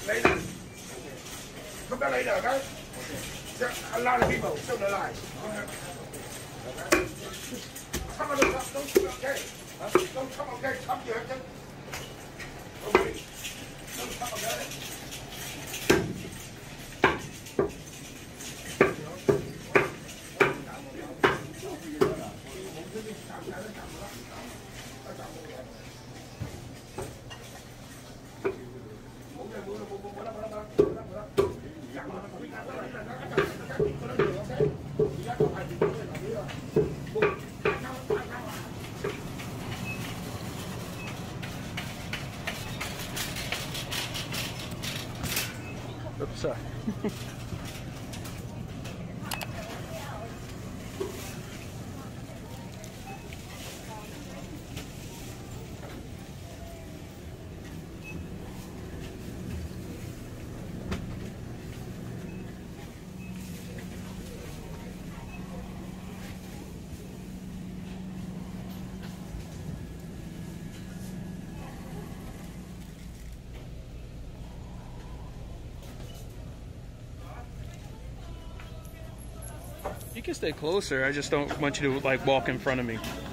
Ladies, come back later, okay? A lot of people still alive. Okay. Come on, don't come, okay? Don't come, okay? Come here, okay? Okay. Don't come, okay? Oops, sorry. You can stay closer. I just don't want you to like walk in front of me.